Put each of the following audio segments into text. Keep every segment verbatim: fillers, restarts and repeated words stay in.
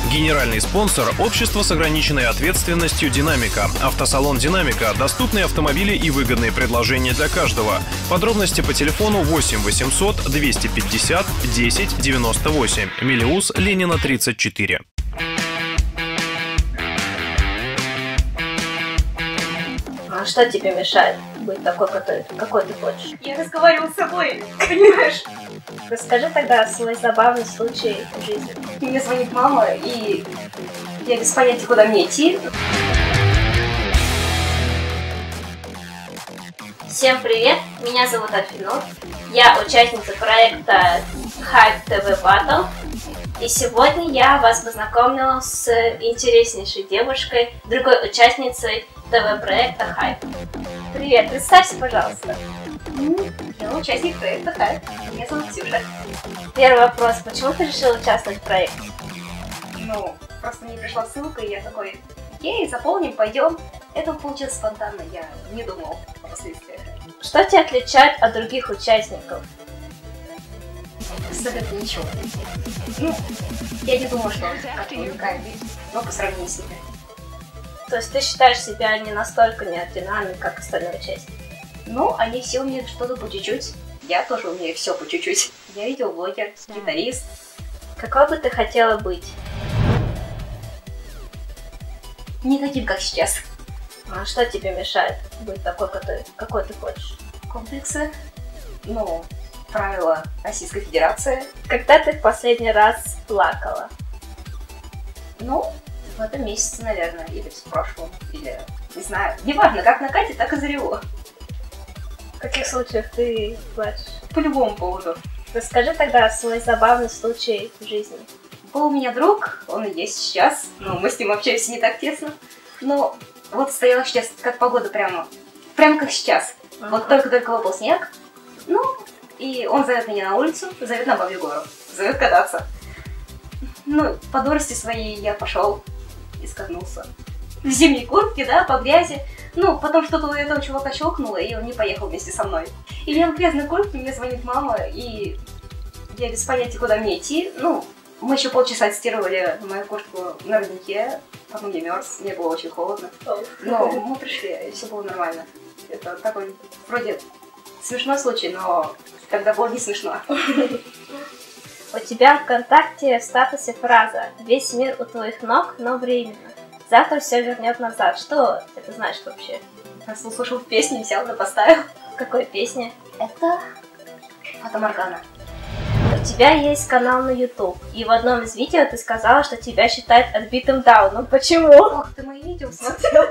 Генеральный спонсор – общество с ограниченной ответственностью «Динамика». Автосалон «Динамика». Доступные автомобили и выгодные предложения для каждого. Подробности по телефону восемь восемьсот двести пятьдесят десять девяносто восемь. Мелеуз, Ленина, тридцать четыре. А что тебе мешает быть такой, какой, какой ты хочешь? Я разговаривала с собой, понимаешь? Расскажи тогда свой забавный случай в жизни. Мне звонит мама, и я без понятия, куда мне идти. Всем привет, меня зовут Альфинур. Я участница проекта Hype ти ви Battle. И сегодня я вас познакомила с интереснейшей девушкой, другой участницей ТВ-проекта Hype. Привет, представься, пожалуйста. Я участник проекта Hype. Меня зовут Ксюша. Первый вопрос. Почему ты решила участвовать в проекте? Ну, просто мне пришла ссылка, и я такой, окей, заполним, пойдем. Это получилось спонтанно, я не думал о последствиях. Что тебя отличает от других участников? Абсолютно ничего. Ну, я не думаю, что он как-то уникальный, но по сравнению с ними. То есть ты считаешь себя не настолько неординарной, как остальные участники? Ну, они все умеют что-то по чуть-чуть. Я тоже умею все по чуть-чуть. Я видеоблогер, гитарист. Какой бы ты хотела быть? Не таким, как сейчас. А что тебе мешает быть такой, какой, какой ты хочешь? Комплексы. Ну, правила Российской Федерации. Когда ты в последний раз плакала? Ну, в этом месяце, наверное, или в прошлом, или, не знаю, неважно, как накатит, так и зареву. В каких случаях ты плачешь? По любому поводу. Расскажи тогда свой забавный случай в жизни. Был у меня друг, он и есть сейчас, но мы с ним общаемся не так тесно. Но вот стояла сейчас, как погода прямо, прямо как сейчас. Uh-huh. Вот только-только выпал снег, ну, и он зовет меня на улицу, зовет на Бабью гору, зовет кататься. Ну, по дурости своей я пошел и скатнулся. В зимней куртке, да, по грязи. Ну, потом что-то у этого чувака щелкнуло, и он не поехал вместе со мной. И я в грязной куртке, мне звонит мама, и я без понятия, куда мне идти. Ну, мы еще полчаса отстирывали мою куртку на роднике, потом я мерз, мне было очень холодно. Но мы пришли, и все было нормально. Это такой, вроде, смешной случай, но тогда было не смешно. У тебя ВКонтакте в статусе фраза «Весь мир у твоих ног, но временно. Завтра все вернет назад». Что это значит вообще? Просто услышал песню, взял и поставил. Какой песни? Это Фата Моргана. У тебя есть канал на YouTube, и в одном из видео ты сказала, что тебя считают отбитым дауном. Почему? Ох, ты мои видео смотрела?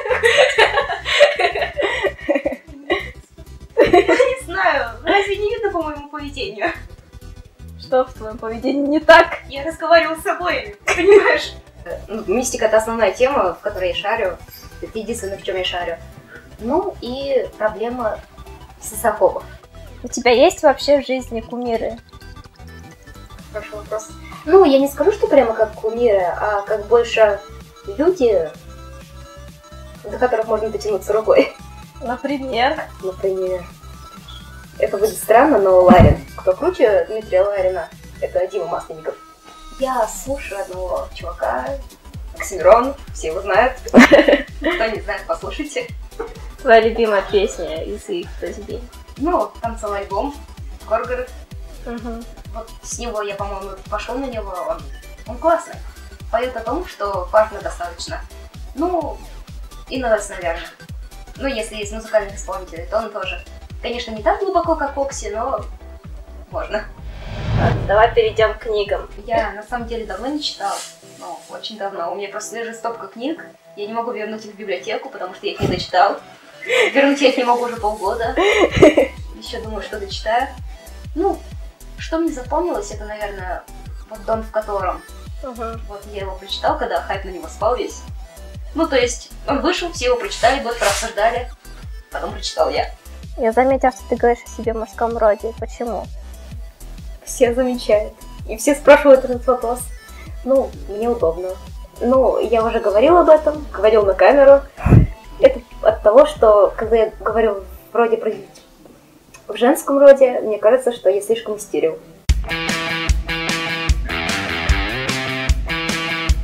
Не знаю, разве не видно по моему поведению? Что в твоем поведении не так? Я разговаривала с собой, понимаешь? Ну, мистика — это основная тема, в которой я шарю. Это единственное, в чем я шарю. Ну и проблема социофобов. У тебя есть вообще в жизни кумиры? Хороший вопрос. Ну, я не скажу, что прямо как кумиры, а как больше люди, до которых можно дотянуться рукой. Например? Например. Это будет странно, но Ларин. Кто круче Дмитрия Ларина? Это Дима Масленников. Я слушаю одного чувака, Оксимирон, все его знают. Кто не знает, послушайте. Твоя любимая песня из их произведений? Ну, там целый альбом, Горгород. Угу. Вот с него я, по-моему, пошел на него, он, он классный. Поет о том, что важно достаточно. Ну, и Нойз, наверное. Ну, если есть музыкальных исполнителей, то он тоже. Конечно, не так глубоко, как Окси, но можно. Давай перейдем к книгам. Я на самом деле давно не читала, ну, очень давно. У меня просто лежит стопка книг, я не могу вернуть их в библиотеку, потому что я их не дочитал. Вернуть я их не могу уже полгода. Еще думаю, что дочитаю. Ну, что мне запомнилось, это, наверное, вот «Дом в котором». Угу. Вот я его прочитал, когда хайп на него спал весь. Ну, то есть, он вышел, все его прочитали, год прообсуждали, потом прочитал я. Я заметила, что ты говоришь о себе в мужском роде. Почему? Все замечают. И все спрашивают этот вопрос. Ну, мне удобно. Ну, я уже говорила об этом, говорил на камеру. Это от того, что, когда я говорю вроде про... в женском роде, мне кажется, что я слишком истерил.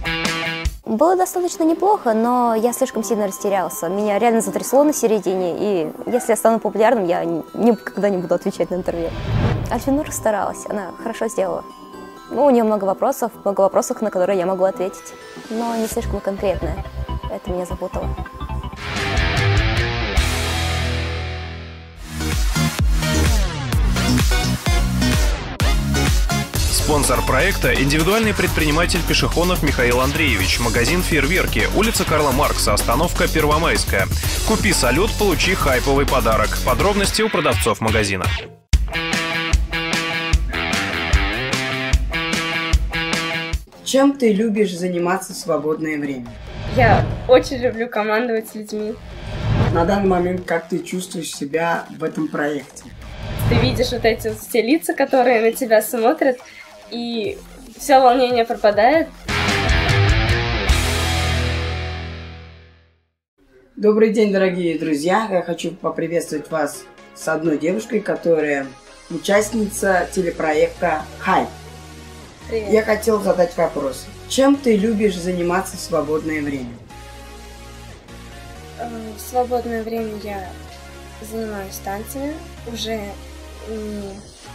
Было достаточно неплохо, но я слишком сильно растерялся. Меня реально затрясло на середине, и если я стану популярным, я никогда не буду отвечать на интервью. Альфинур старалась, она хорошо сделала. Ну, у нее много вопросов, много вопросов, на которые я могу ответить, но не слишком конкретное. Это меня запутало. Спонсор проекта – индивидуальный предприниматель Пешехонов Михаил Андреевич, магазин «Фейерверки», улица Карла Маркса, остановка Первомайская. Купи салют, получи хайповый подарок. Подробности у продавцов магазина. Чем ты любишь заниматься в свободное время? Я очень люблю командовать людьми. На данный момент как ты чувствуешь себя в этом проекте? Ты видишь вот эти вот все лица, которые на тебя смотрят, и все волнение пропадает. Добрый день, дорогие друзья! Я хочу поприветствовать вас с одной девушкой, которая участница телепроекта «Хайп». Привет. Я хотел задать вопрос. Чем ты любишь заниматься в свободное время? В свободное время я занимаюсь танцами, уже не,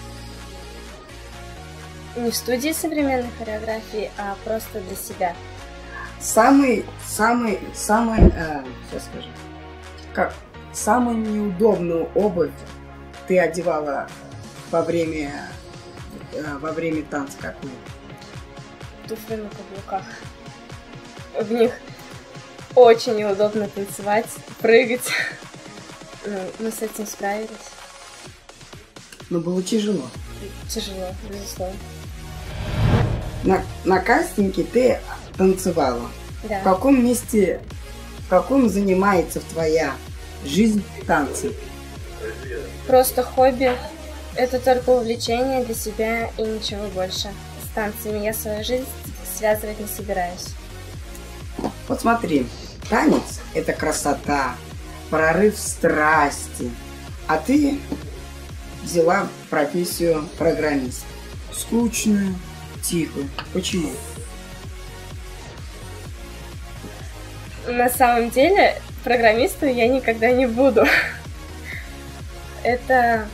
не в студии современной хореографии, а просто для себя. Самый, самый, самый, э, сейчас скажу, как, самую неудобную обувь ты одевала во время, э, во время танца какую? Туфли на каблуках. В них очень неудобно танцевать, прыгать. Ну, мы с этим справились. Но было тяжело. Тяжело, безусловно. На, на кастинге ты танцевала. Да. В каком месте, в каком занимается твоя жизнь танцем? Просто хобби. Это только увлечение для себя и ничего больше. С танцами я свою жизнь связывать не собираюсь. Вот смотри, танец – это красота, прорыв страсти. А ты взяла профессию программиста. Скучную, тихую. Почему? На самом деле, программистом я никогда не буду. Это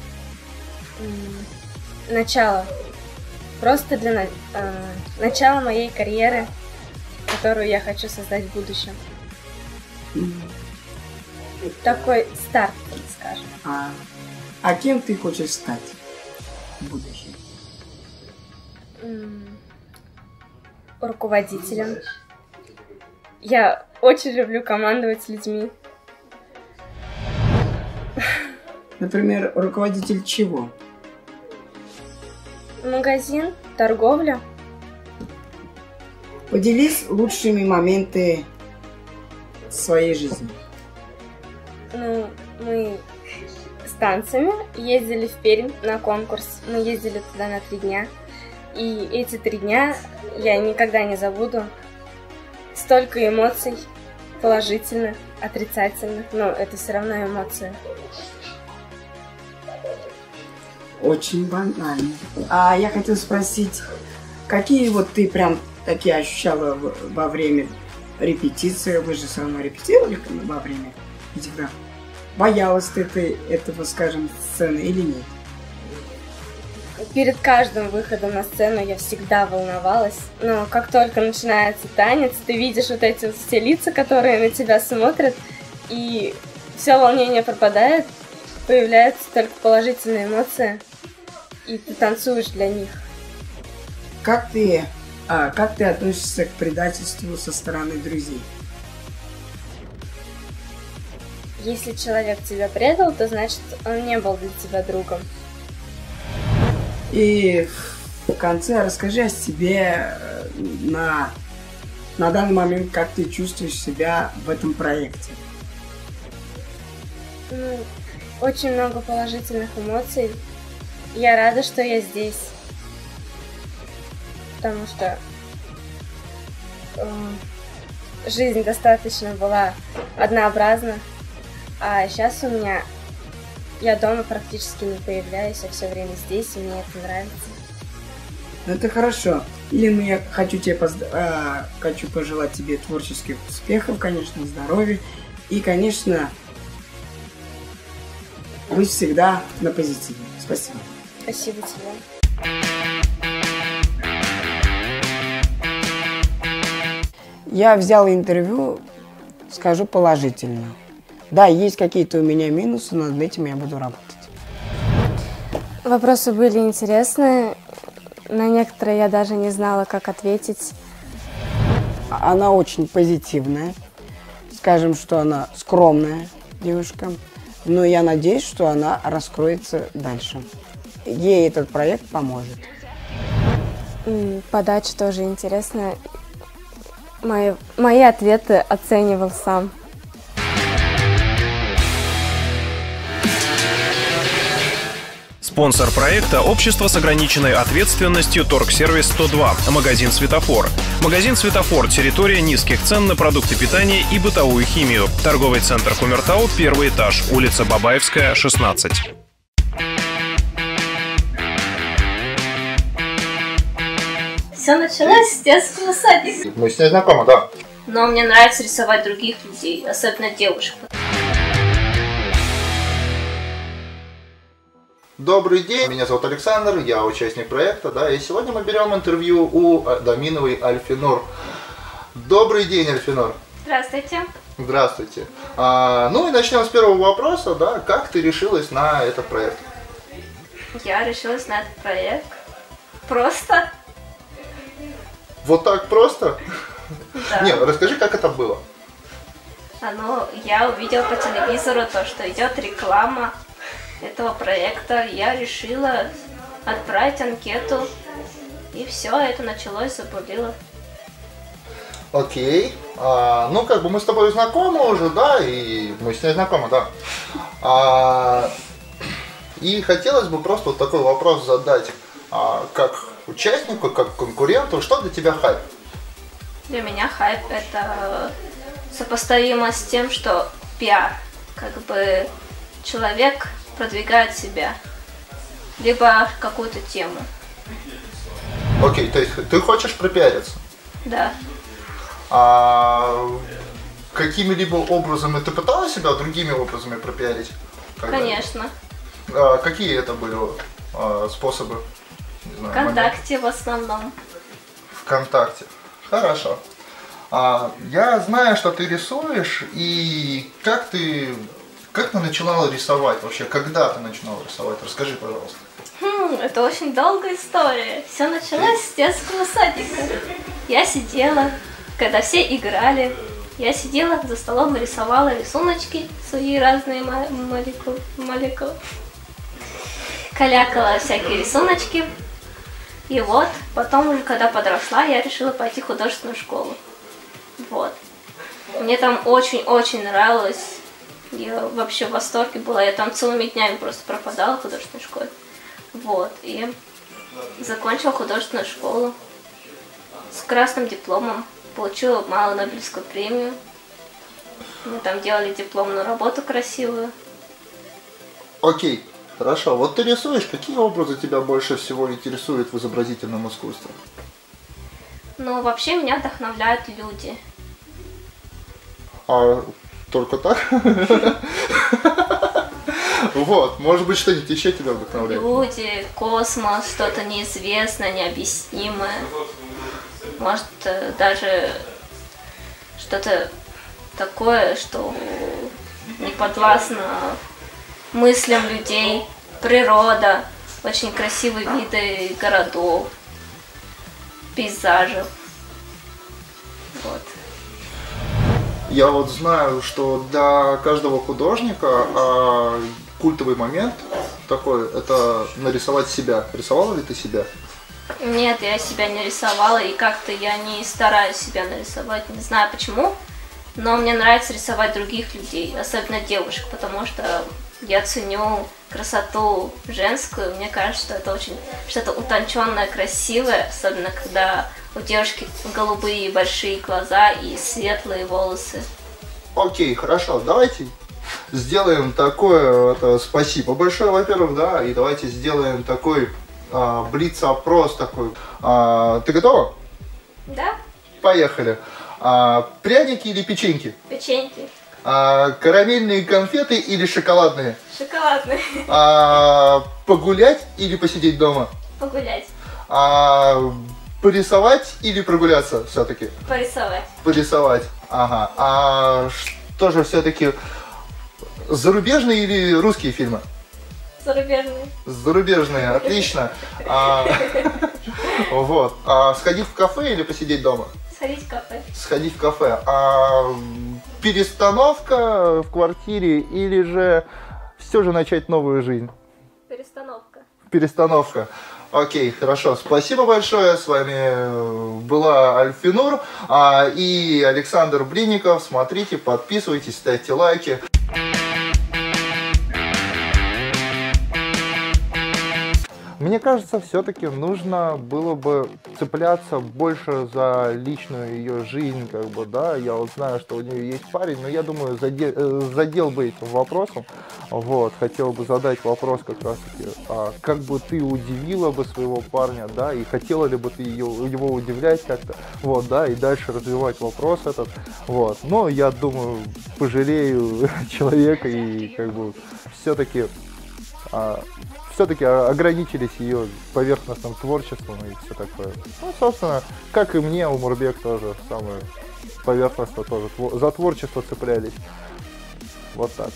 начало. Просто для на... э, начала моей карьеры, которую я хочу создать в будущем. Mm-hmm. Такой старт, скажем. А, а кем ты хочешь стать в будущем? Mm. Руководителем. Я очень люблю командовать людьми. Например, руководитель чего? Магазин, торговля. Поделись лучшими моментами своей жизни. Ну, мы с танцами ездили в Пермь на конкурс. Мы ездили туда на три дня. И эти три дня я никогда не забуду. Столько эмоций, положительных, отрицательных, но это все равно эмоции. Очень банально. А я хотела спросить, какие вот ты прям такие ощущала во время репетиции? Вы же все равно репетировали во время этих. Боялась ты, ты этого, скажем, сцены или нет? Перед каждым выходом на сцену я всегда волновалась. Но как только начинается танец, ты видишь вот эти вот все лица, которые на тебя смотрят, и все волнение пропадает, появляются только положительные эмоции, и ты танцуешь для них. Как ты, а, как ты относишься к предательству со стороны друзей? Если человек тебя предал, то значит он не был для тебя другом. И в конце расскажи о себе на, на данный момент, как ты чувствуешь себя в этом проекте. Ну, очень много положительных эмоций. Я рада, что я здесь. Потому что э, жизнь достаточно была однообразна. А сейчас у меня... Я дома практически не появляюсь, я все время здесь, и мне это нравится. Это хорошо. Лин, ну, я хочу тебе позд... а, хочу пожелать тебе творческих успехов, конечно, здоровья. И, конечно, быть всегда на позитиве. Спасибо. Спасибо тебе. Я взял интервью, скажу положительно. Да, есть какие-то у меня минусы, но над этим я буду работать. Вопросы были интересные. На некоторые я даже не знала, как ответить. Она очень позитивная. Скажем, что она скромная девушка. Но я надеюсь, что она раскроется дальше. Ей этот проект поможет. Подача тоже интересная. Мои, мои ответы оценивал сам. Спонсор проекта – общество с ограниченной ответственностью Торгсервис сто два, магазин «Светофор». Магазин «Светофор» – территория низких цен на продукты питания и бытовую химию. Торговый центр Кумертау, первый этаж, улица Бабаевская, шестнадцать. Все началось с детского садика. Мы с ней знакомы, да. Но мне нравится рисовать других людей, особенно девушек. Добрый день, меня зовут Александр, я участник проекта, да, и сегодня мы берем интервью у Даминовой Альфинур. Добрый день, Альфинур. Здравствуйте. Здравствуйте. А, ну и начнем с первого вопроса, да, как ты решилась на этот проект? Я решилась на этот проект просто. Вот так просто? Да. Не, расскажи, как это было. А ну, я увидела по телевизору то, что идет реклама этого проекта. Я решила отправить анкету. И все, это началось, заболело. Окей. А, ну, как бы мы с тобой знакомы уже, да, и мы с ней знакомы, да. А, и хотелось бы просто вот такой вопрос задать. А, как участнику, как конкуренту, что для тебя хайп? Для меня хайп это сопоставимо с тем, что пиар. Как бы человек продвигает себя, либо какую-то тему. Окей, то есть ты хочешь пропиариться? Да. А какими-либо образами ты пыталась себя другими образами пропиарить? Когда? Конечно. А какие это были а, способы? Не знаю, ВКонтакте в основном. ВКонтакте. Хорошо. А, я знаю, что ты рисуешь, и как ты, как ты начинала рисовать вообще? Когда ты начинала рисовать? Расскажи, пожалуйста. Хм, это очень долгая история. Все началось с детского садика. Я сидела, когда все играли, я сидела за столом и рисовала рисуночки, свои разные молекулы, молекулы. Калякала всякие рисуночки. И вот, потом уже, когда подросла, я решила пойти в художественную школу. Вот. Мне там очень-очень нравилось. Я вообще в восторге была. Я там целыми днями просто пропадала в художественной школе. Вот. И закончила художественную школу с красным дипломом. Получила малую Нобелевскую премию. Мы там делали дипломную работу красивую. Окей. Хорошо, вот ты рисуешь, какие образы тебя больше всего интересуют в изобразительном искусстве? Ну, вообще меня вдохновляют люди. А только так? Вот, может быть, что-нибудь еще тебя вдохновляет? Люди, космос, что-то неизвестное, необъяснимое. Может, даже что-то такое, что не подвластно мыслям людей, природа, очень красивые виды городов, пейзажев. Вот. Я вот знаю, что для каждого художника а, культовый момент такой, это нарисовать себя. Рисовала ли ты себя? Нет, я себя не рисовала, и как-то я не стараюсь себя нарисовать, не знаю почему, но мне нравится рисовать других людей, особенно девушек, потому что я ценю красоту женскую, мне кажется, что это очень что-то утонченное, красивое, особенно когда у девушки голубые большие глаза и светлые волосы. Окей, хорошо, давайте сделаем такое, это, спасибо большое, во-первых, да, и давайте сделаем такой а, блиц-опрос такой. А, ты готова? Да? Поехали. А, пряники или печеньки? Печеньки. А, карамельные конфеты или шоколадные? Шоколадные. А, погулять или посидеть дома? Погулять. А, порисовать или прогуляться все-таки? Порисовать. Порисовать. Ага. А что же все-таки зарубежные или русские фильмы? Зарубежные. Зарубежные, отлично. А, вот. А сходить в кафе или посидеть дома? Сходить в кафе. Сходить в кафе. А перестановка в квартире или же все же начать новую жизнь? Перестановка. Перестановка. Окей, хорошо. Спасибо большое. С вами была Альфинур а, и Александр Блинников. Смотрите, подписывайтесь, ставьте лайки. Мне кажется, все-таки нужно было бы цепляться больше за личную ее жизнь, как бы, да. Я вот знаю, что у нее есть парень, но я думаю, задел, задел бы этим вопросом. Вот, хотел бы задать вопрос как раз-таки, а как бы ты удивила бы своего парня, да, и хотела ли бы ты ее, его удивлять как-то, вот, да, и дальше развивать вопрос этот, вот. Но я думаю, пожалею человека и как бы все-таки... А, все-таки ограничились ее поверхностным творчеством и все такое. Ну, собственно, как и мне, Умурбек тоже самое поверхностно тоже за творчество цеплялись. Вот так.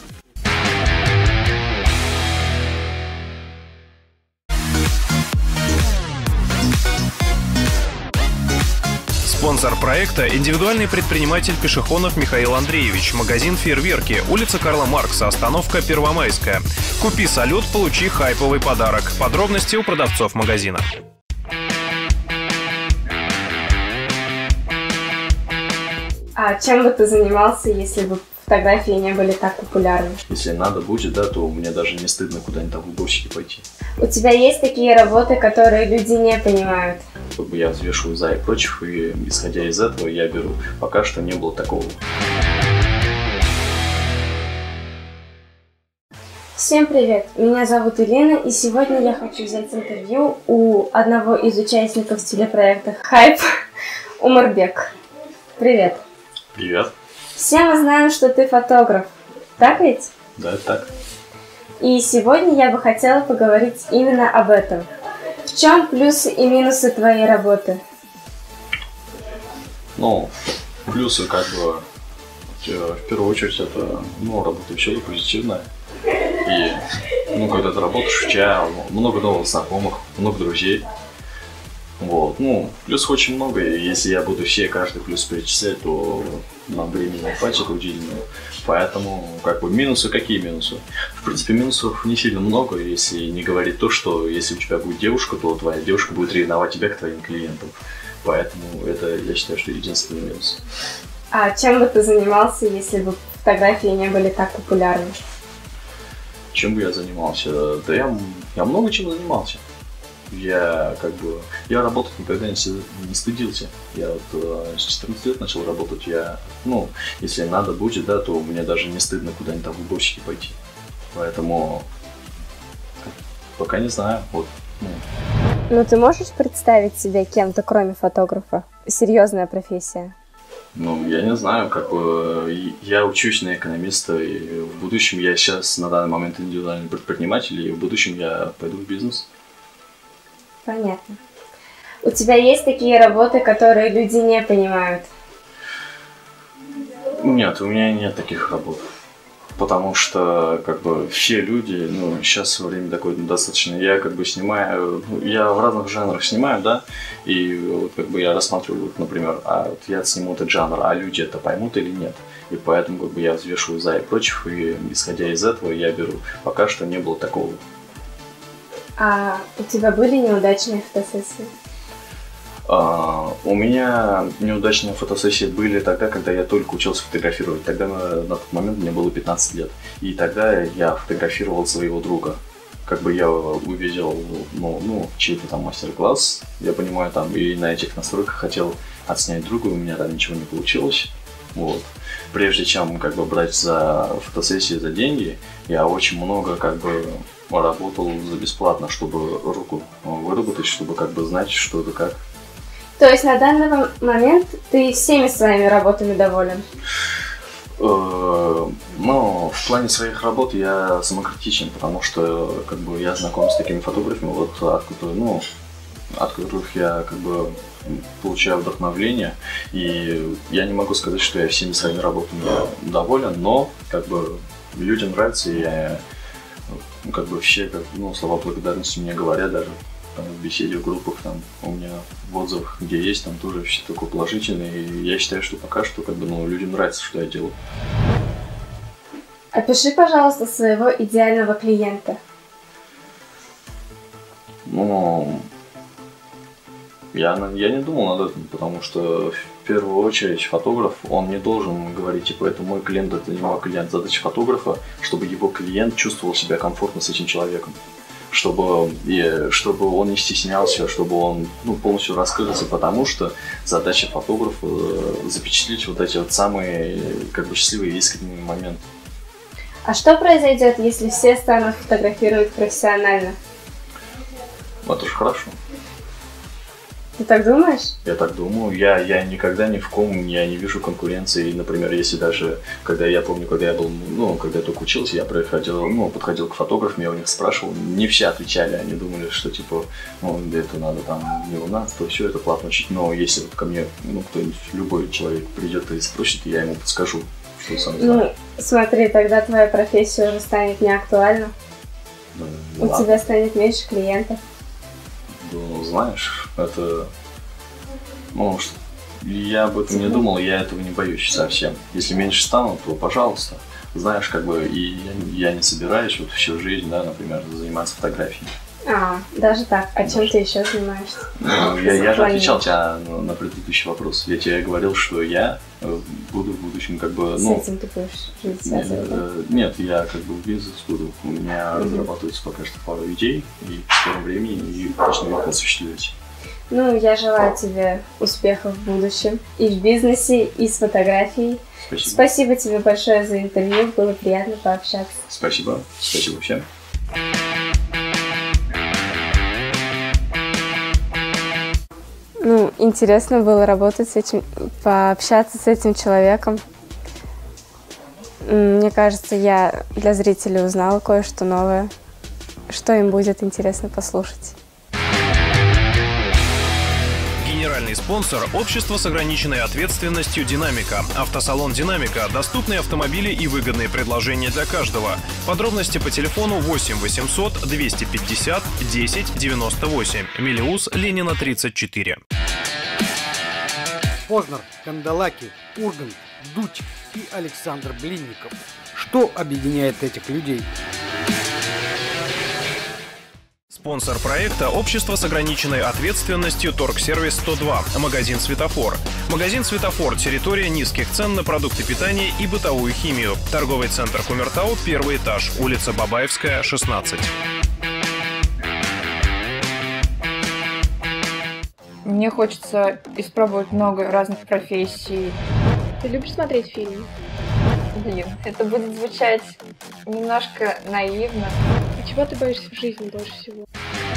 Спонсор проекта – индивидуальный предприниматель Пешехонов Михаил Андреевич, магазин «Фейерверки», улица Карла Маркса, остановка Первомайская. Купи салют, получи хайповый подарок. Подробности у продавцов магазина. А чем бы ты занимался, если бы фотографии не были так популярны? Если надо будет, да, то мне даже не стыдно куда-нибудь там в уборщики пойти. У тебя есть такие работы, которые люди не понимают? Как бы я взвешиваю за и против, и исходя из этого я беру. Пока что не было такого. Всем привет! Меня зовут Елена, и сегодня я хочу взять интервью у одного из участников телепроекта «Хайп» Умурбек. Привет! Привет! Все мы знаем, что ты фотограф, так ведь? Да, это так. И сегодня я бы хотела поговорить именно об этом. В чем плюсы и минусы твоей работы? Ну, плюсы как бы, в первую очередь, это, ну, работа вообще позитивная. И, ну, когда ты работаешь, у тебя много новых знакомых, много друзей. Вот, ну, плюсов очень много, и если я буду все, каждый плюс перечислять, то нам времени не хватит уделенного. Поэтому, как бы, минусы, какие минусы? В принципе, минусов не сильно много, если не говорить то, что если у тебя будет девушка, то твоя девушка будет ревновать тебя к твоим клиентам. Поэтому это, я считаю, что единственный минус. А чем бы ты занимался, если бы фотографии не были так популярны? Чем бы я занимался? Да я, я много чем занимался. Я как бы, я работать никогда не, не стыдился. Я вот э, с четырнадцати лет начал работать. Я, ну, если надо будет, да, то мне даже не стыдно куда-нибудь там в уборщики пойти. Поэтому пока не знаю. Вот. Ну. Ну, ты можешь представить себя кем-то, кроме фотографа? Серьезная профессия. Ну, я не знаю, как бы я учусь на экономиста, и в будущем я сейчас на данный момент индивидуальный предприниматель, и в будущем я пойду в бизнес. Понятно. У тебя есть такие работы, которые люди не понимают? Нет, у меня нет таких работ. Потому что, как бы, все люди, ну, сейчас время такое достаточно, я, как бы, снимаю, я в разных жанрах снимаю, да, и, вот, как бы, я рассматриваю, вот, например, а вот я сниму этот жанр, а люди это поймут или нет. И поэтому, как бы, я взвешиваю за и против, и, исходя из этого, я беру. Пока что не было такого. А у тебя были неудачные фотосессии? Uh, у меня неудачные фотосессии были тогда, когда я только учился фотографировать. Тогда на, на тот момент мне было пятнадцать лет. И тогда я фотографировал своего друга. Как бы я увидел, ну, ну чей-то там мастер-класс, я понимаю, там, и на этих настройках хотел отснять друга, у меня там ничего не получилось. Вот. Прежде чем, как бы, брать за фотосессии за деньги, я очень много, как бы, работал за бесплатно, чтобы руку выработать, чтобы как бы знать, что это как. То есть на данный момент ты всеми своими работами доволен? Но в плане своих работ я самокритичен, потому что как бы я знаком с такими фотографами, вот от которых, ну, от которых я как бы получаю вдохновление, и я не могу сказать, что я всеми своими работами доволен, но как бы людям нравится, и я, ну, как бы все как, ну, слова благодарности мне говорят даже. Там, в беседе, в группах, там, у меня в отзывах, где есть, там тоже все такое положительное. И я считаю, что пока что как бы, ну, людям нравится, что я делаю. Опиши, пожалуйста, своего идеального клиента. Ну, я, я не думал над этим, потому что в первую очередь фотограф, он не должен говорить, типа, это мой клиент, это не мой клиент. Задача фотографа, чтобы его клиент чувствовал себя комфортно с этим человеком. Чтобы, и, чтобы он не стеснялся, чтобы он, ну, полностью раскрылся, потому что задача фотографа запечатлеть вот эти вот самые как бы счастливые и искренние моменты. А что произойдет, если все станут фотографировать профессионально? Это же хорошо. Ты так думаешь? Я так думаю. Я, я никогда ни в ком я не вижу конкуренции. Например, если даже, когда я помню, когда я был, ну, когда я только учился, я приходил, ну, подходил к фотографам, я у них спрашивал, не все отвечали, они думали, что типа, ну, это надо там не у нас, то все это платно учить. Но если вот ко мне, ну, кто-нибудь, любой человек придет и спросит, я ему подскажу, что сам знаю. Ну, смотри, тогда твоя профессия уже станет неактуальна. Ну, у ладно. тебя станет меньше клиентов. Ну, знаешь, это... Ну, я об этом не думал, я этого не боюсь совсем. Если меньше стану, то пожалуйста. Знаешь, как бы, и я, я не собираюсь вот всю жизнь, да, например, заниматься фотографией. А, даже так. А чем ты еще занимаешься? Ну, я, я же отвечал тебе на, на предыдущий вопрос. Я тебе говорил, что я буду в будущем как бы... С ну, этим ты будешь жить, нет, связывать? нет, я как бы в бизнес буду. У меня mm-hmm. разрабатывается пока что пару идей, и в скором времени и начну их осуществлять. Ну, я желаю тебе успехов в будущем и в бизнесе, и с фотографией. Спасибо. Спасибо тебе большое за интервью, было приятно пообщаться. Спасибо. Спасибо всем. Ну, интересно было работать с этим, пообщаться с этим человеком. Мне кажется, я для зрителей узнала кое-что новое, что им будет интересно послушать. Генеральный спонсор – общество с ограниченной ответственностью «Динамика». Автосалон «Динамика». Доступные автомобили и выгодные предложения для каждого. Подробности по телефону восемь восемьсот двести пятьдесят десять девяносто восемь. Мелеуз, Ленина, тридцать четыре. Познер, Кандалаги, Ургант, Дудь и Александр Блинников. Что объединяет этих людей? Спонсор проекта – общество с ограниченной ответственностью «Торгсервис сто два», магазин «Светофор». Магазин «Светофор» – территория низких цен на продукты питания и бытовую химию. Торговый центр Кумертау, первый этаж, улица Бабаевская, шестнадцать. Мне хочется испробовать много разных профессий. Ты любишь смотреть фильмы? Блин, это будет звучать немножко наивно. А чего ты боишься в жизни больше всего?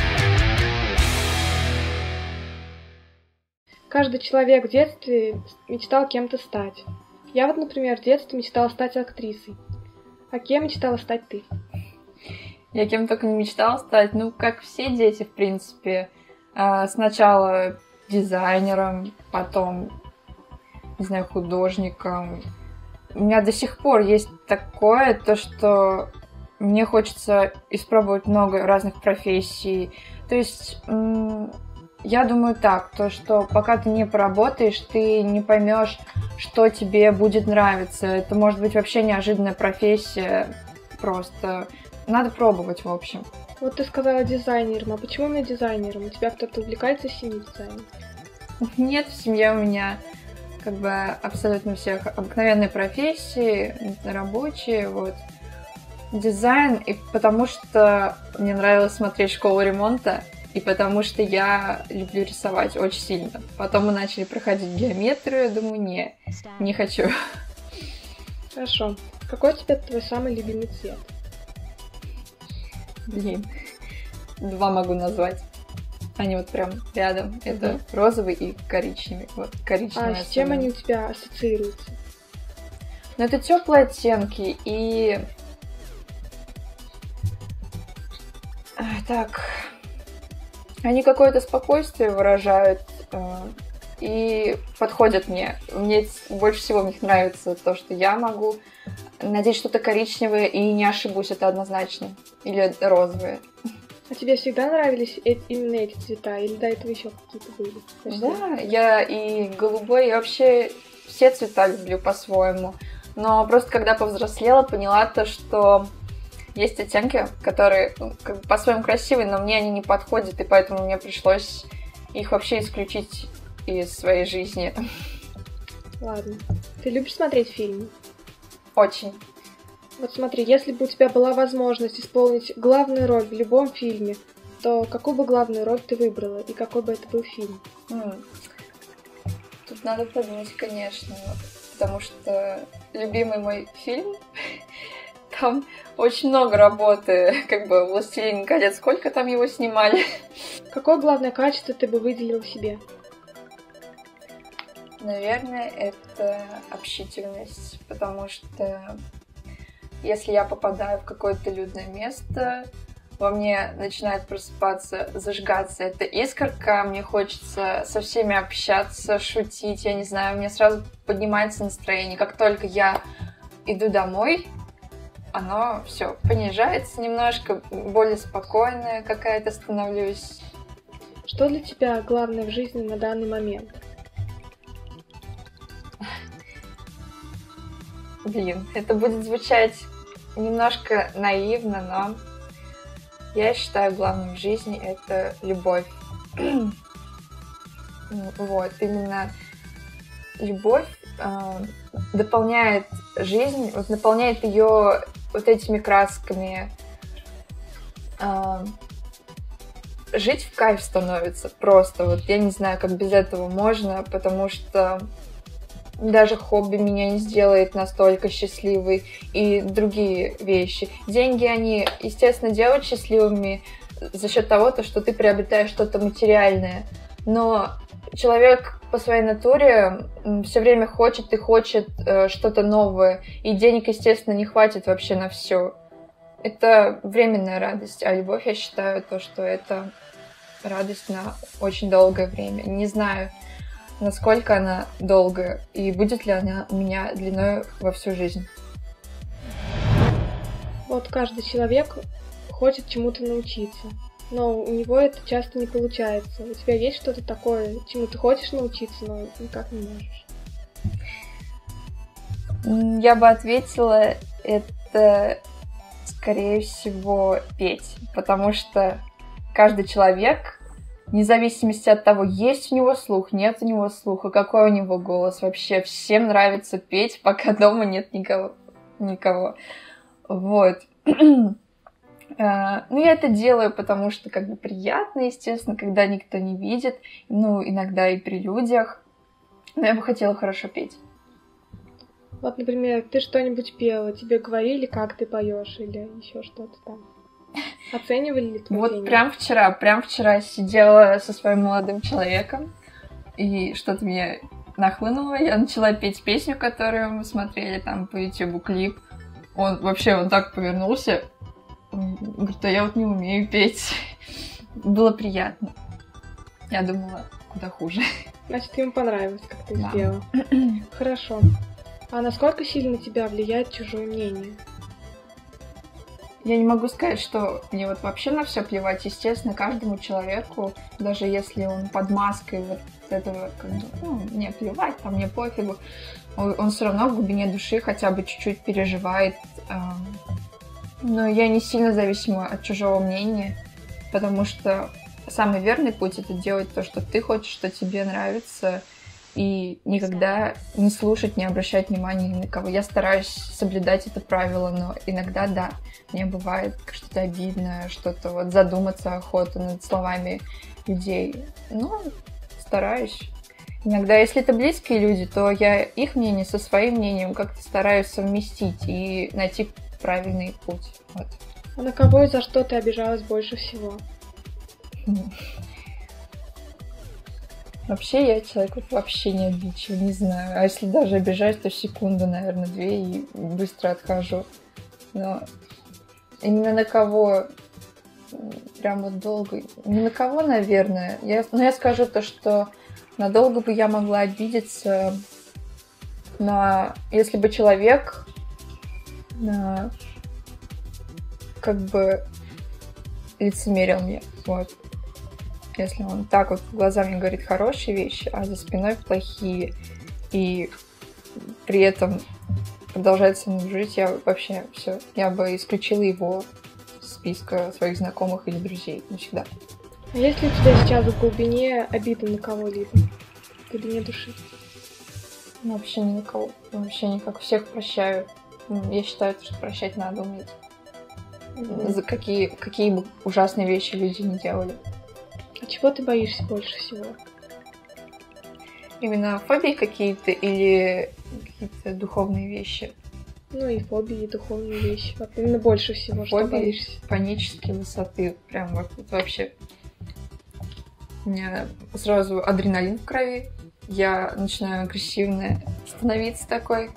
Каждый человек в детстве мечтал кем-то стать. Я вот, например, в детстве мечтала стать актрисой. А кем мечтала стать ты? Я кем только не мечтала стать, ну, как все дети, в принципе. Сначала дизайнером, потом, не знаю, художником. У меня до сих пор есть такое, то, что мне хочется испробовать много разных профессий. То есть, я думаю так, то, что пока ты не поработаешь, ты не поймешь, что тебе будет нравиться. Это может быть вообще неожиданная профессия, просто надо пробовать, в общем. Вот ты сказала дизайнером, а почему именно дизайнером? У тебя кто-то увлекается в семье дизайном? Нет, в семье у меня как бы абсолютно всех обыкновенные профессии, рабочие, вот. Дизайн, и потому что мне нравилось смотреть «Школу ремонта», и потому что я люблю рисовать очень сильно. Потом мы начали проходить геометрию, я думаю, не, не хочу. Хорошо. Какой у тебя твой самый любимый цвет? Блин, два могу назвать. Они вот прям рядом. Это угу. розовый и коричневый. Вот коричневый. А с чем они у тебя ассоциируются? Ну, это теплые оттенки и... Так, они какое-то спокойствие выражают и подходят мне. Мне больше всего в них нравится то, что я могу надеть что-то коричневое и не ошибусь, это однозначно. Или розовое. А тебе всегда нравились э- именно эти цвета? Или до этого еще какие-то были? Да, я и голубой, и вообще все цвета люблю по-своему. Но просто когда повзрослела, поняла то, что есть оттенки, которые ну, как бы по-своему красивые, но мне они не подходят, и поэтому мне пришлось их вообще исключить из своей жизни. Ладно. Ты любишь смотреть фильмы? Очень. Вот смотри, если бы у тебя была возможность исполнить главную роль в любом фильме, то какую бы главную роль ты выбрала, и какой бы это был фильм? Mm. Тут надо подумать, конечно, потому что любимый мой фильм, там очень много работы, как бы «Властелин колец», сколько там его снимали. Какое главное качество ты бы выделила в себе? Наверное, это общительность, потому что если я попадаю в какое-то людное место, во мне начинает просыпаться, зажигаться эта искорка, мне хочется со всеми общаться, шутить, я не знаю, у меня сразу поднимается настроение. Как только я иду домой, оно все понижается немножко, более спокойная какая-то становлюсь. Что для тебя главное в жизни на данный момент? Блин, это будет звучать немножко наивно, но я считаю, главным в жизни это любовь. Вот, именно любовь э, дополняет жизнь, вот, наполняет ее вот этими красками. Э, жить в кайф становится просто. Вот я не знаю, как без этого можно, потому что даже хобби меня не сделает настолько счастливой и другие вещи. Деньги, они, естественно, делают счастливыми за счет того, что ты приобретаешь что-то материальное. Но человек по своей натуре все время хочет и хочет э, что-то новое. И денег, естественно, не хватит вообще на все. Это временная радость. А любовь, я считаю, то, что это радость на очень долгое время. Не знаю, насколько она долгая, и будет ли она у меня длиной во всю жизнь. Вот каждый человек хочет чему-то научиться, но у него это часто не получается. У тебя есть что-то такое, чему ты хочешь научиться, но никак не можешь? Я бы ответила, это, скорее всего, петь, потому что каждый человек, вне зависимости от того, есть у него слух, нет у него слуха, какой у него голос. Вообще всем нравится петь, пока дома нет никого. никого. Вот. Ну, я это делаю, потому что как бы приятно, естественно, когда никто не видит. Ну, иногда и при людях. Но я бы хотела хорошо петь. Вот, например, ты что-нибудь пела, тебе говорили, как ты поешь, или еще что-то там? Оценивали ли твое Вот пение? прям вчера, прям вчера сидела со своим молодым человеком, и что-то мне нахлынуло. Я начала петь песню, которую мы смотрели там по ютубу, клип. Он вообще вот так повернулся. Говорит, а я вот не умею петь. Было приятно. Я думала, куда хуже. Значит, ему понравилось, как ты Да. сделала. Хорошо. А насколько сильно тебя влияет чужое мнение? Я не могу сказать, что мне вот вообще на все плевать. Естественно, каждому человеку, даже если он под маской вот этого, как бы, ну, мне плевать, там, мне пофигу, он, он все равно в глубине души хотя бы чуть-чуть переживает. Эм, но я не сильно зависима от чужого мнения, потому что самый верный путь — это делать то, что ты хочешь, что тебе нравится, и никогда не слушать, не обращать внимания ни на кого. Я стараюсь соблюдать это правило, но иногда, да, мне бывает что-то обидное, что-то вот задуматься охота над словами людей. Но стараюсь. Иногда, если это близкие люди, то я их мнение со своим мнением как-то стараюсь совместить и найти правильный путь. Вот. А на кого и за что ты обижалась больше всего? Вообще я человек вот вообще не обидчивый, не знаю. А если даже обижаюсь, то секунду, наверное, две и быстро отхожу. Но именно на кого прям вот долго... Не на кого, наверное. Я, но я скажу то, что надолго бы я могла обидеться на... Если бы человек на... как бы лицемерил мне, вот. Если он так вот глазами говорит хорошие вещи, а за спиной плохие, и при этом продолжает со мной жить, я вообще все, я бы исключила его из списка своих знакомых или друзей навсегда. А есть ли у тебя сейчас в глубине обида на кого-либо? В глубине души? Ну, вообще ни на кого. Вообще никак. Всех прощаю. Я считаю, что прощать надо уметь. Mm-hmm. За какие, какие бы ужасные вещи люди не делали. А чего ты боишься больше всего? Именно фобии какие-то или какие-то духовные вещи? Ну и фобии, и духовные вещи. Вот именно больше всего, фобии, что боишься? Панические высоты. Прям вот, вот вообще. У меня сразу адреналин в крови. Я начинаю агрессивно становиться такой.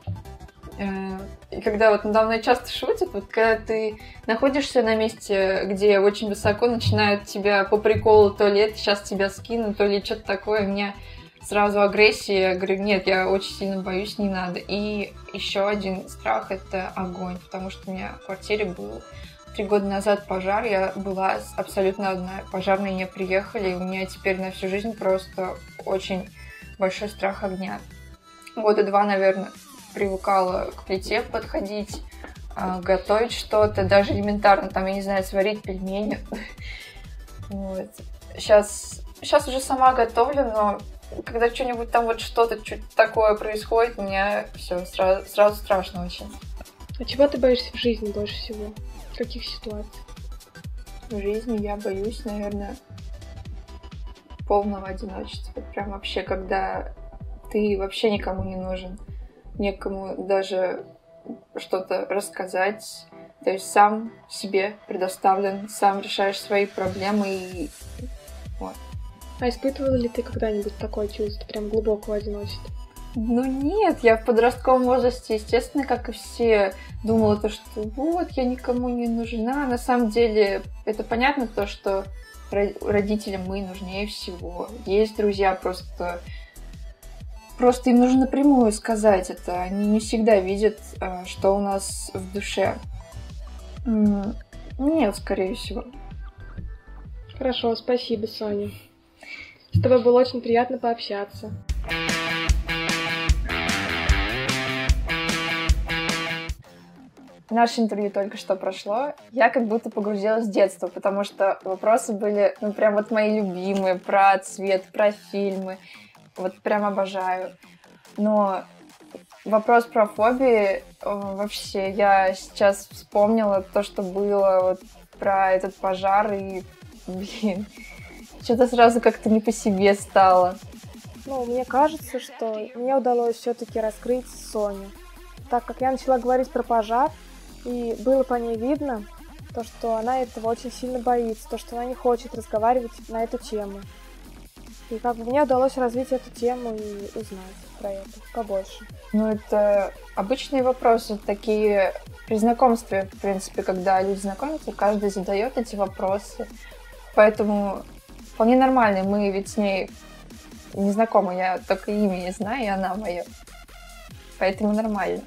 И когда вот надо мной часто шутят, вот когда ты находишься на месте, где очень высоко, начинают тебя по приколу, то ли это сейчас тебя скинут, то ли что-то такое, у меня сразу агрессия, я говорю, нет, я очень сильно боюсь, не надо. И еще один страх — это огонь, потому что у меня в квартире был три года назад пожар, я была абсолютно одна, пожарные не приехали, и у меня теперь на всю жизнь просто очень большой страх огня. Года два, наверное, привыкала к плите подходить, готовить что-то, даже элементарно, там, я не знаю, сварить пельмени. Вот. Сейчас, сейчас уже сама готовлю, но когда что-нибудь там вот что-то чуть такое происходит, мне все сразу, сразу страшно очень. А чего ты боишься в жизни больше всего? В каких ситуациях? В жизни я боюсь, наверное, полного одиночества. Прям вообще, когда ты вообще никому не нужен. Некому даже что-то рассказать. То есть сам себе предоставлен, сам решаешь свои проблемы и вот. А испытывала ли ты когда-нибудь такое чувство, прям глубокого одиночества? Ну нет, я в подростковом возрасте, естественно, как и все, думала то, что вот, я никому не нужна. На самом деле, это понятно то, что родителям мы нужнее всего. Есть друзья, просто... Просто им нужно напрямую сказать это. Они не всегда видят, что у нас в душе. Нет, скорее всего. Хорошо, спасибо, Соня. С тобой было очень приятно пообщаться. Наше интервью только что прошло. Я как будто погрузилась в детство, потому что вопросы были, ну, прям вот мои любимые, про цвет, про фильмы. Вот прям обожаю. Но вопрос про фобии, вообще, я сейчас вспомнила то, что было вот про этот пожар, и, блин, что-то сразу как-то не по себе стало. Ну, мне кажется, что мне удалось все-таки раскрыть Соню, так как я начала говорить про пожар, и было по ней видно, то, что она этого очень сильно боится, то, что она не хочет разговаривать на эту тему. И как бы мне удалось развить эту тему и узнать про это побольше. Ну, это обычные вопросы, такие при знакомстве, в принципе, когда люди знакомятся, каждый задает эти вопросы. Поэтому вполне нормально, мы ведь с ней не знакомы, я только имя не знаю, и она моя. Поэтому нормально.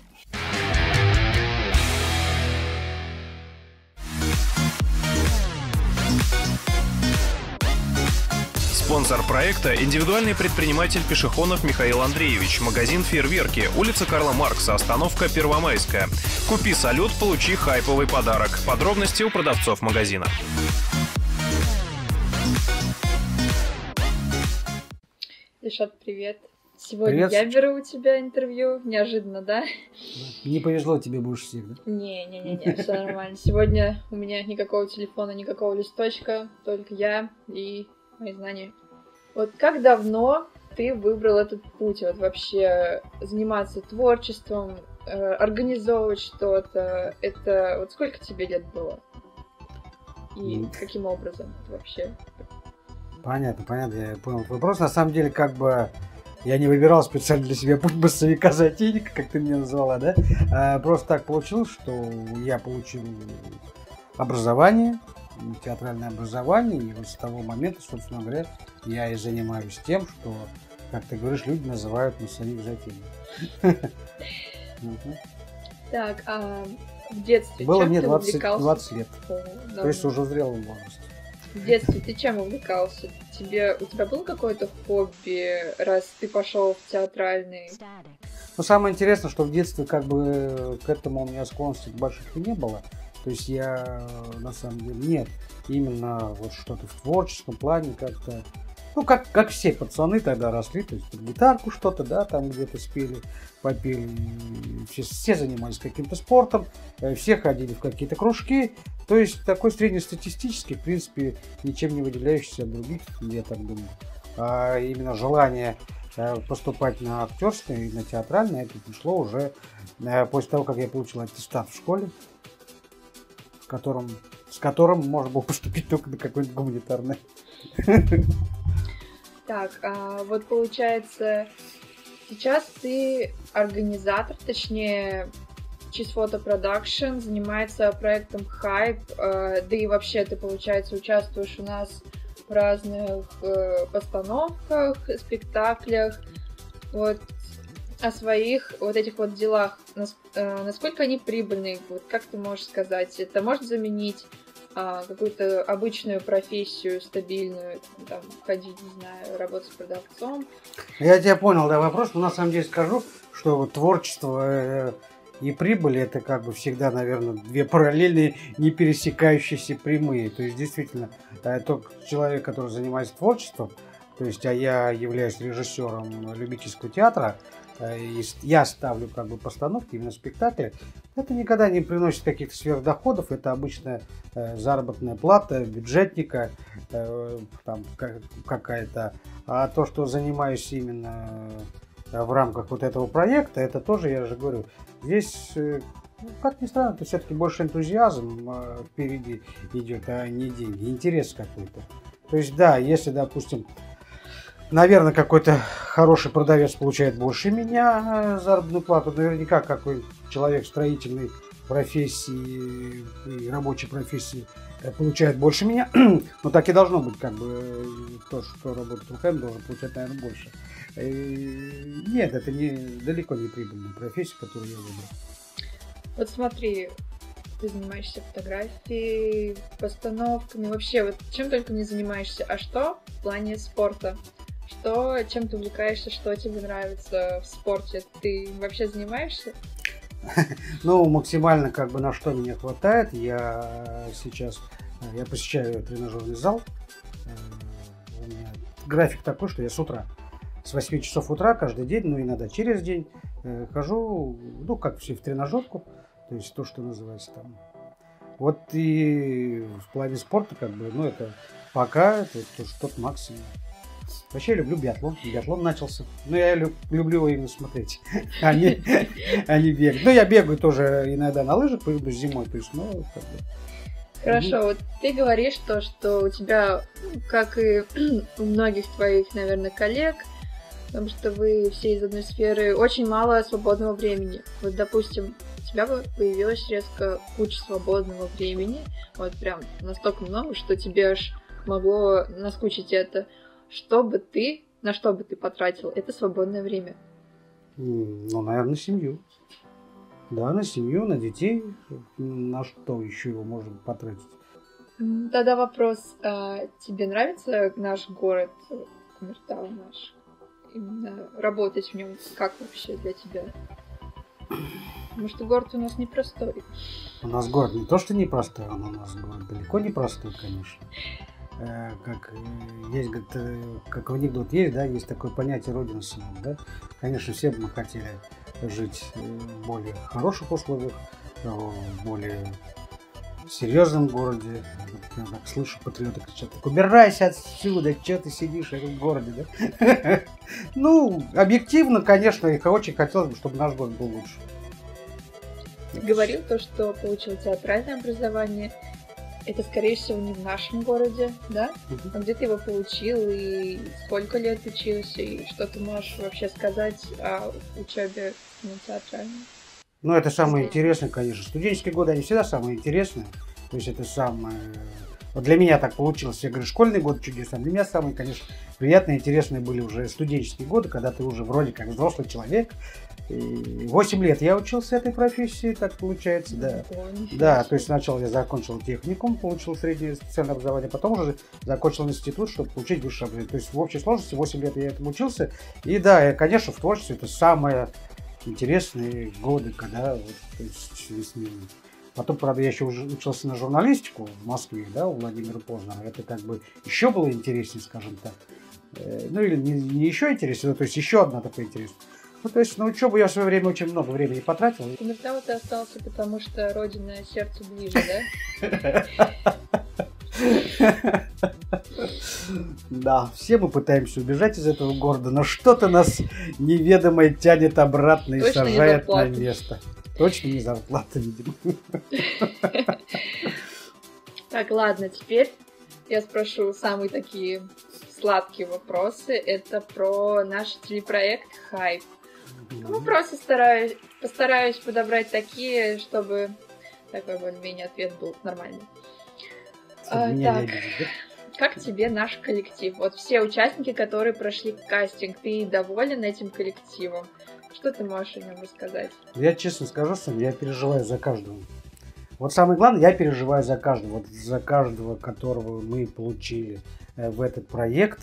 Спонсор проекта – индивидуальный предприниматель Пешехонов Михаил Андреевич, магазин «Фейерверки», улица Карла Маркса, остановка Первомайская. Купи салют, получи хайповый подарок. Подробности у продавцов магазина. Ильшат, привет. Сегодня Привет. Я беру у тебя интервью. Неожиданно, да? Не повезло тебе больше всех, да? Не-не-не, все нормально. Сегодня у меня никакого телефона, никакого листочка, только я и мои знания. Вот как давно ты выбрал этот путь, вот вообще заниматься творчеством, э, организовывать что-то. Это вот сколько тебе лет было? И mm. каким образом вообще? Понятно, понятно, я понял вопрос. На самом деле, как бы я не выбирал специально для себя путь массовика-затейника, как ты меня назвала, да? А просто так получилось, что я получил образование, театральное образование, и вот с того момента, собственно говоря, я и занимаюсь тем, что, как ты говоришь, люди называют массовик-затейник. Так, а в детстве было чем мне ты двадцать, увлекался? двадцать лет, О, то есть уже в зрелом возрасте. В детстве ты чем увлекался? Тебе, у тебя было какое-то хобби, раз ты пошел в театральный? Ну, самое интересное, что в детстве как бы к этому у меня склонности больших не было. То есть я, на самом деле, нет, именно вот что-то в творческом плане как-то, ну, как, как все пацаны тогда росли, то есть под гитарку что-то, да, там где-то спели, попели, все, все занимались каким-то спортом, все ходили в какие-то кружки, то есть такой среднестатистический, в принципе, ничем не выделяющийся от других, я так думаю. А именно желание поступать на актерское и на театральное, это пришло уже после того, как я получил аттестат в школе, в котором, с которым можно было поступить только на какое-нибудь гуманитарное. Так, а вот получается, сейчас ты организатор, точнее, Cheese Photo Production, занимается проектом Hype, да и вообще ты, получается, участвуешь у нас в разных постановках, спектаклях. Вот о своих вот этих вот делах, насколько они прибыльные, вот как ты можешь сказать, это может заменить а, какую-то обычную профессию, стабильную, там, ходить, не знаю, работать с продавцом? Я тебя понял, да, вопрос, но на самом деле скажу, что вот творчество и прибыль — это как бы всегда, наверное, две параллельные, не пересекающиеся прямые. То есть, действительно, тот человек, который занимается творчеством, то есть, а я являюсь режиссером любительского театра, и я ставлю как бы постановки, именно спектакли, это никогда не приносит каких-то сверхдоходов, это обычная э, заработная плата бюджетника э, там какая-то. А то, что занимаюсь именно в рамках вот этого проекта, это тоже, я же говорю, здесь, э, как ни странно, это все-таки больше энтузиазм э, впереди идет, а не деньги, интерес какой-то. То есть, да, если, допустим, наверное, какой-то хороший продавец получает больше меня заработную плату. Наверняка какой человек строительной профессии и рабочей профессии получает больше меня. Но так и должно быть, как бы, то, что работает руками, должен получать, наверное, больше. И нет, это не, далеко не прибыльная профессия, которую я выбрал. Вот смотри, ты занимаешься фотографией, постановками, вообще, вот чем только не занимаешься. А что в плане спорта? Что, чем ты увлекаешься, что тебе нравится в спорте? Ты вообще занимаешься? Ну, максимально, как бы, на что меня хватает. Я сейчас, я посещаю тренажерный зал. У меня график такой, что я с утра, с восьми часов утра каждый день, ну, иногда через день, хожу, ну, как все, в тренажерку. То есть то, что называется там. Вот и в плане спорта, как бы, ну, это пока, это тот максимум. Вообще я люблю биатлон. Биатлон начался. Но я люб, люблю его именно смотреть, а не, а не бегать. Ну, я бегаю тоже иногда на лыжах, поеду зимой. То есть, ну, как бы. Хорошо, вот ты говоришь то, что у тебя, как и у многих твоих, наверное, коллег, потому что вы все из одной сферы, очень мало свободного времени. Вот, допустим, у тебя появилась резко куча свободного времени, вот прям настолько много, что тебе аж могло наскучить это. Что бы ты, на что бы ты потратил это свободное время? Ну, наверное, на семью. Да, на семью, на детей. На что еще его можно потратить? Тогда вопрос. А тебе нравится наш город, Кумертау наш? Именно работать в нем как вообще для тебя? Потому что город у нас непростой. У нас город не то, что непростой, он у нас город далеко не простой, конечно. Как есть, как в анекдот есть, да, есть такое понятие родина сынов, да. Конечно, все бы мы хотели жить в более хороших условиях, в более серьезном городе. Я так слышу, патриоты кричат: так убирайся отсюда, что ты сидишь в городе, да? Ну, объективно, конечно, их очень хотелось бы, чтобы наш город был лучше. Ты говорил то, что получил театральное образование. Это, скорее всего, не в нашем городе, да? Uh-huh. А где ты его получил, и сколько лет учился, и что ты можешь вообще сказать о учебе на театральном? Ну, это самое интересное, конечно. Студенческие годы, они всегда самые интересные. То есть это самое... Вот для меня так получилось. Я говорю, школьный год чудесный. Для меня самые, конечно, приятные, интересные были уже студенческие годы, когда ты уже вроде как взрослый человек. Восемь лет я учился этой профессии, так получается, да. Да, то есть сначала я закончил техникум, получил среднее специальное образование, потом уже закончил институт, чтобы получить высшее образование. То есть в общей сложности восемь лет я этому учился. И да, и, конечно, в творчестве это самые интересные годы, когда вот, то есть, потом, правда, я еще учился на журналистику в Москве, да, у Владимира Познера. Это как бы еще было интереснее, скажем так. Ну или не, не еще интереснее, то есть еще одна такая интересная. Ну, то есть на учебу я в свое время очень много времени потратил. Иногда вот ты остался, потому что родина сердцу ближе, да? Да, все мы пытаемся убежать из этого города, но что-то нас неведомое тянет обратно и сажает на место. Точно не зарплата, видимо. Так, ладно, теперь я спрошу самые такие сладкие вопросы. Это про наш телепроект «Хайп». Ну, просто стараюсь, постараюсь подобрать такие, чтобы такой более-менее ответ был нормальный. А, так, как тебе наш коллектив? Вот все участники, которые прошли кастинг, ты доволен этим коллективом? Что ты можешь о нем рассказать? Я честно скажу, что я переживаю за каждого. Вот самое главное, я переживаю за каждого. Вот за каждого, которого мы получили в этот проект.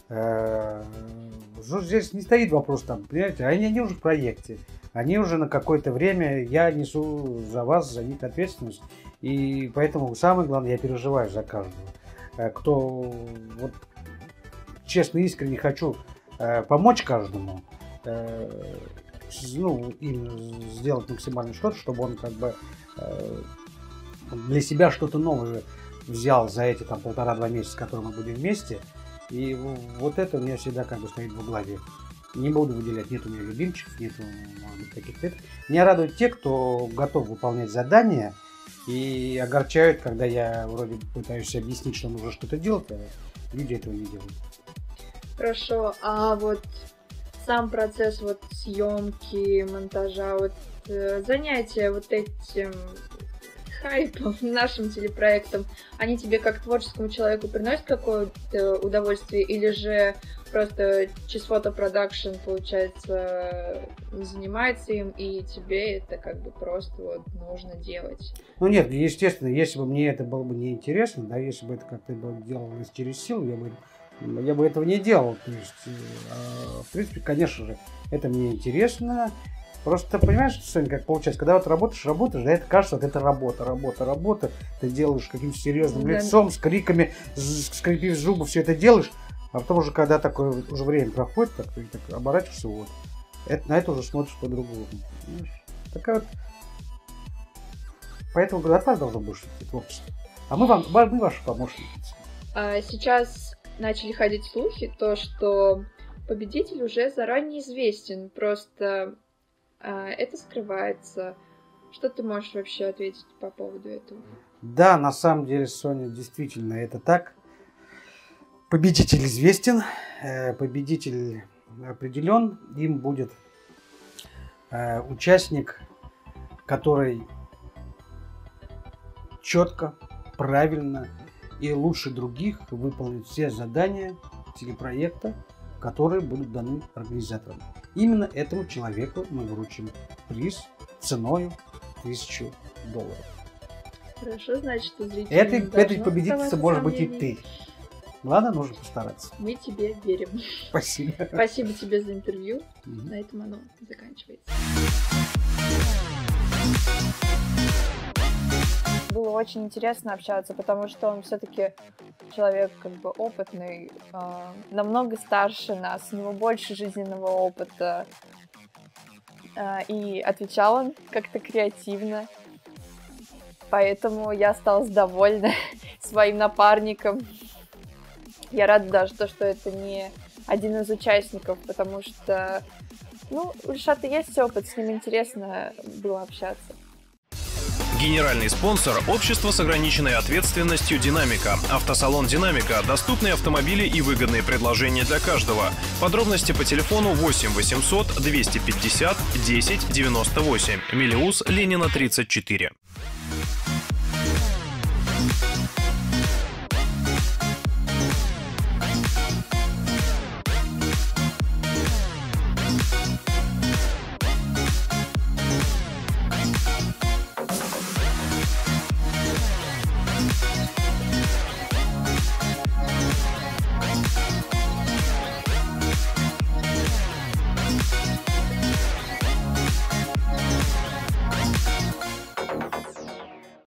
Здесь не стоит вопрос там, понимаете, они, они уже в проекте, они уже на какое-то время, я несу за вас, за них ответственность, и поэтому самое главное, я переживаю за каждого, кто, вот, честно, искренне хочу помочь каждому, ну, им сделать максимально что-то, чтобы он как бы для себя что-то новое взял за эти там полтора-два месяца, которые мы будем вместе. И вот это у меня всегда как бы стоит в голове. Не буду выделять, нет у меня любимчиков, нет таких-то. Меня радуют те, кто готов выполнять задания и огорчают, когда я вроде пытаюсь объяснить, что нужно что-то делать, а люди этого не делают. Хорошо, а вот сам процесс вот съемки, монтажа, вот занятия вот этим хайпом, нашим телепроектом, они тебе как творческому человеку приносят какое-то удовольствие, или же просто чисфото продакшн, получается, занимается им, и тебе это как бы просто вот нужно делать? Ну нет, естественно, если бы мне это было бы неинтересно, да, если бы это как-то делалось через силу, я бы, я бы этого не делал. То есть, э, в принципе, конечно же, это мне интересно. Просто понимаешь, Соня, как получается, когда вот работаешь, работаешь, да, это кажется, вот это работа, работа, работа, ты делаешь каким-то серьезным да. лицом, с криками, скрипив зубы, все это делаешь, а потом уже, когда такое уже время проходит, так, ты так оборачиваешься, вот, это, на это уже смотришь по-другому. Такая вот, поэтому, говорю, от вас должно быть творчество, а мы вам, мы ваши помощники. А сейчас начали ходить слухи, то, что победитель уже заранее известен, просто... это скрывается. Что ты можешь вообще ответить по поводу этого? Да, на самом деле, Соня, действительно, это так. Победитель известен, победитель определен. Им будет участник, который четко, правильно и лучше других выполнит все задания телепроекта, которые будут даны организаторам. Именно этому человеку мы вручим приз ценой тысячу долларов. Хорошо, значит, у зрителей этой, этой победительница может быть и ты. Ладно, нужно постараться. Мы тебе верим. Спасибо. Спасибо тебе за интервью. Угу. На этом оно заканчивается. Было очень интересно общаться, потому что он все-таки человек как бы опытный, э, намного старше нас, у него больше жизненного опыта. Э, и отвечал он как-то креативно. Поэтому я осталась довольна своим напарником. Я рада даже, то, что это не один из участников, потому что, ну, у Ильшата есть опыт, с ним интересно было общаться. Генеральный спонсор – общество с ограниченной ответственностью «Динамика». Автосалон «Динамика». Доступные автомобили и выгодные предложения для каждого. Подробности по телефону восемь восемьсот двести пятьдесят десять девяносто восемь. Мелеуз Ленина, тридцать четыре.